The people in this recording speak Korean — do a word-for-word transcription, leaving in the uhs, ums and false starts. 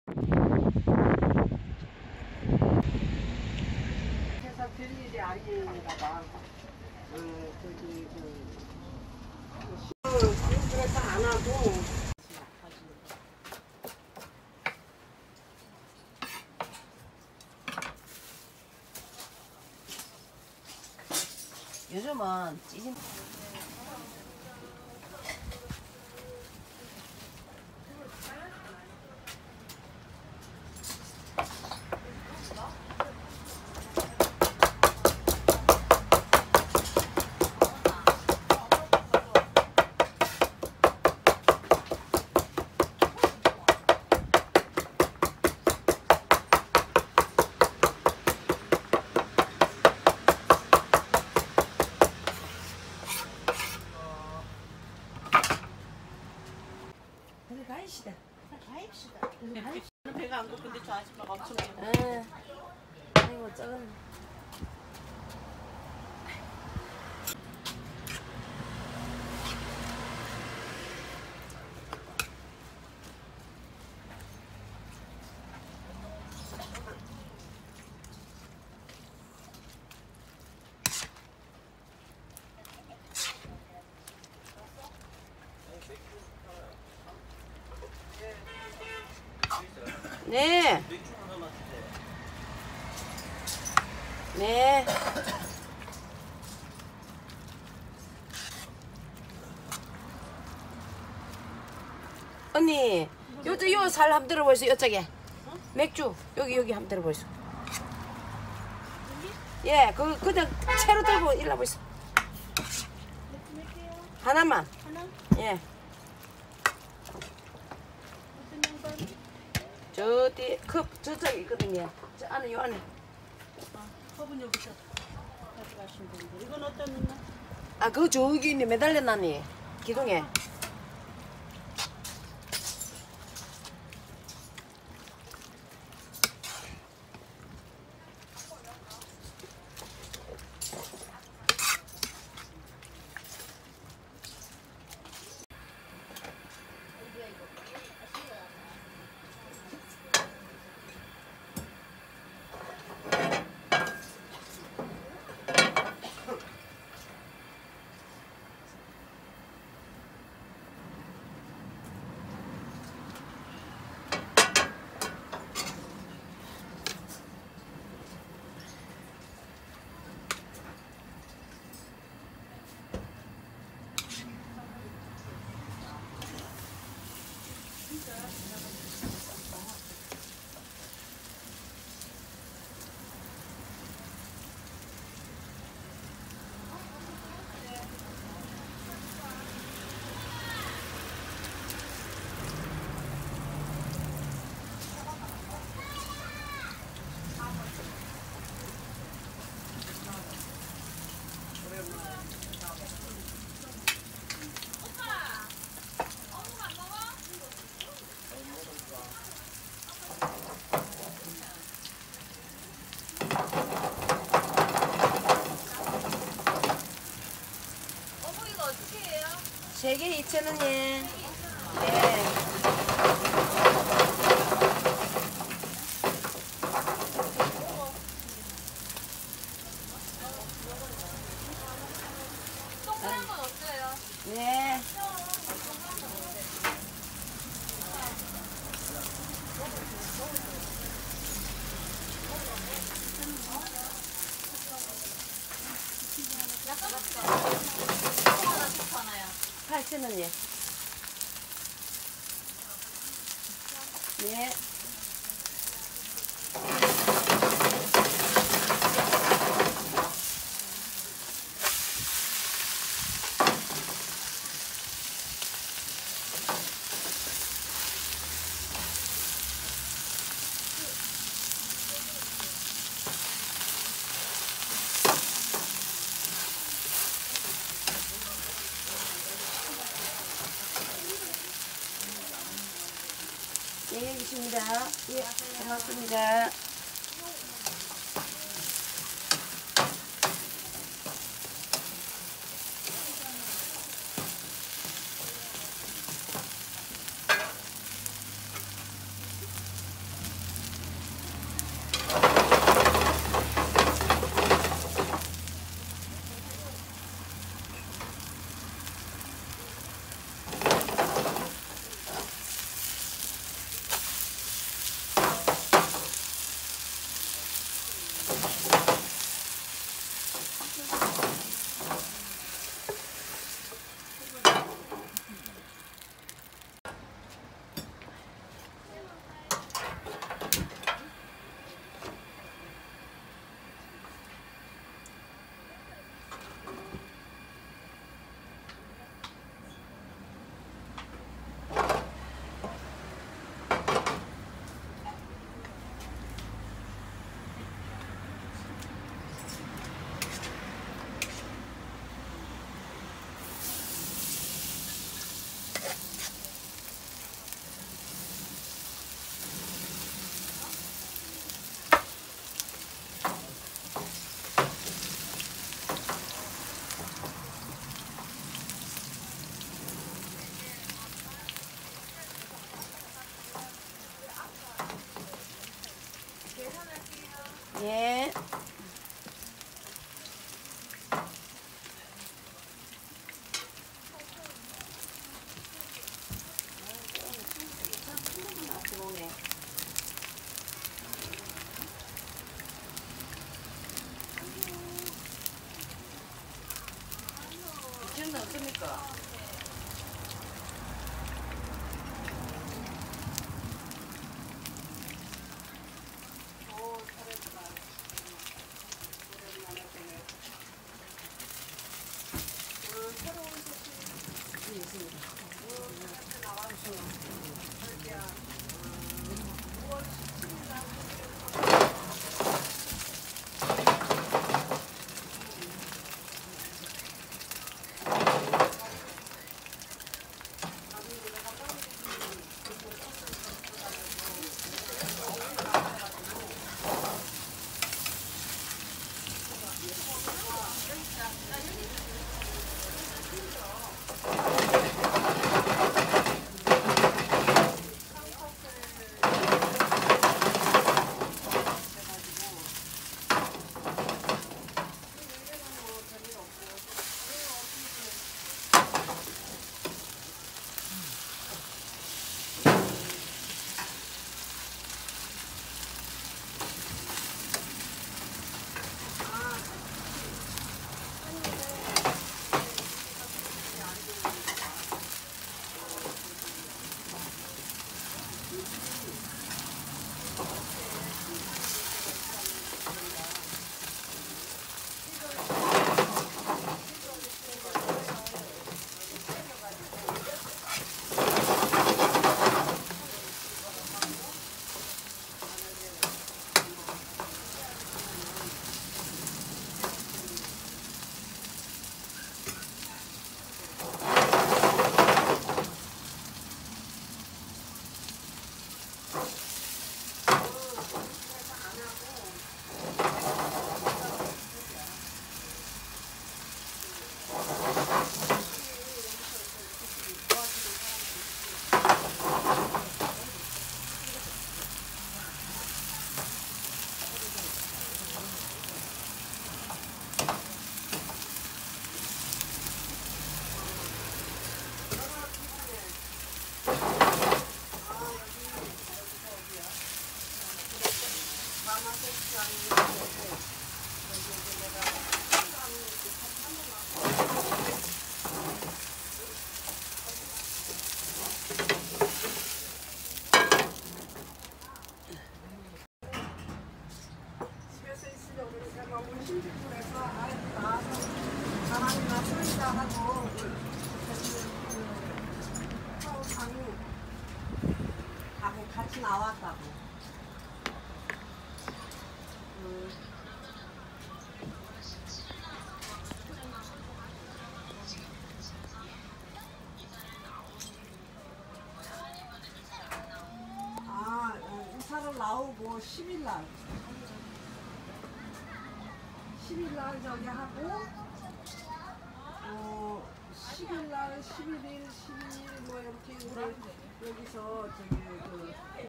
회사 별일이 아닌가 봐. 어, 저기 그 어, 그래서 안 하고. 요즘은 찌진 가입시다. 가입시다. 배가 안 고픈데 저 아줌마가 엄청 에, 아이고 작은. 네. 네. 언니, 요쪽 요살 한번 들어보세요. 요쪽에 맥주 여기 여기 한번 들어보세요. 예, 그 그냥 채로 들고 일러 보세요. 하나만. 하나? 예. 저 뒤에 컵 저쪽에 있거든요. 저 안에 요 안에. 아, 컵은 여기서 가져가시면 되는데 이건 어떤 누나? 아, 그거 저기 있네. 매달려놨니 기둥에. 세 개 이천 원이에요. 네. 동그란 건 없어요. 네. 팔천 원이요. 네. 네, 있습니다. 예, 고맙습니다. 예. 지금은 없습니까? 집에서 있으려고 그러니까 너무 힘들고 그래서 아이고 나와서 바람이나 쏘이다 하고 서울상이 하고 같이 나왔다고. 음. 아, 이사를 나오고 십 일 날 십 일 날 저기 하고 어 십 일 날, 십일 일, 십이 일 뭐 이렇게 우리 여기서 저기 그